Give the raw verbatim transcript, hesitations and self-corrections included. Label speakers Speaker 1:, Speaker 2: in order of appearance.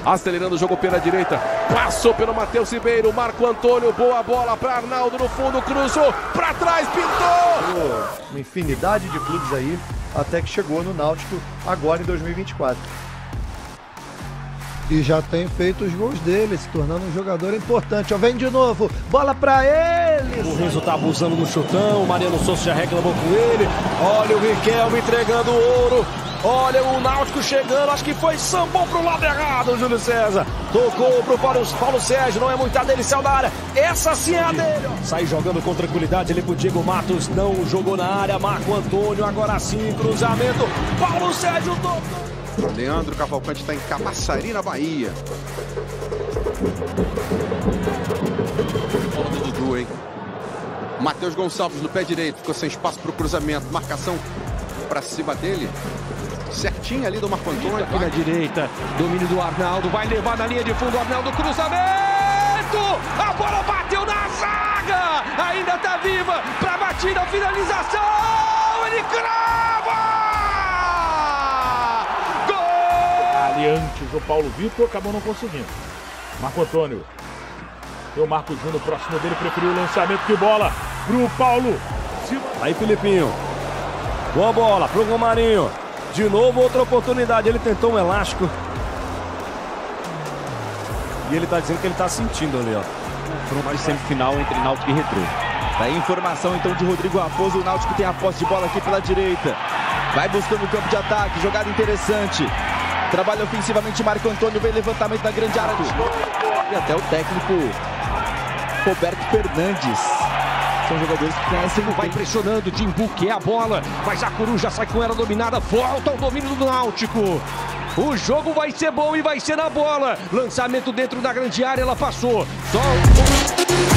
Speaker 1: acelerando o jogo pela direita, passou pelo Matheus Ribeiro, Marco Antônio, boa bola para Arnaldo no fundo, cruzou, para trás, pintou!
Speaker 2: Uma infinidade de clubes aí, até que chegou no Náutico agora em dois mil e vinte e quatro.
Speaker 3: E já tem feito os gols dele, se tornando um jogador importante. Ó, vem de novo, bola pra ele!
Speaker 4: O Renzo tá abusando no chutão, o Mariano Souza já reclamou com ele. Olha o Riquelme entregando o ouro. Olha o Náutico chegando, acho que foi sambão pro lado errado, o Júlio César. Tocou pro Paulo, Paulo Sérgio, não é muita delícia na área. Essa sim é a dele. Sai jogando com tranquilidade ali pro Diego Matos, não jogou na área. Marco Antônio, agora sim, cruzamento. Paulo Sérgio tocou.
Speaker 5: Leandro Cavalcante está em Camaçari, na Bahia. Bola do Dudu, hein? Matheus Gonçalves no pé direito, ficou sem espaço para o cruzamento. Marcação para cima dele. Certinho ali do Marco Antônio.
Speaker 1: Aqui na direita, domínio do Arnaldo, vai levar na linha de fundo, Arnaldo, cruzamento! A bola bateu na zaga! Ainda tá viva para batida, finalização! Ele crava!
Speaker 6: Antes o Paulo Vitor acabou não conseguindo. Marco Antônio. Tem o Marco Júnior próximo dele, preferiu o lançamento de bola pro Paulo.
Speaker 4: Aí Filipinho. Boa bola pro Romarinho. De novo outra oportunidade. Ele tentou um elástico. E ele tá dizendo que ele tá sentindo ali, ó.
Speaker 7: Confronto de semifinal entre Náutico e Retrô. Daí informação então de Rodrigo Raposo. O Náutico tem a posse de bola aqui pela direita. Vai buscando o campo de ataque. Jogada interessante. Trabalha ofensivamente Marco Antônio, vem levantamento na grande área. E até o técnico Roberto Fernandes. São jogadores que conhecem.
Speaker 1: Vai pressionando, Dimbu quer a bola, mas a Coruja sai com ela dominada, volta ao domínio do Náutico. O jogo vai ser bom e vai ser na bola. Lançamento dentro da grande área, ela passou. Só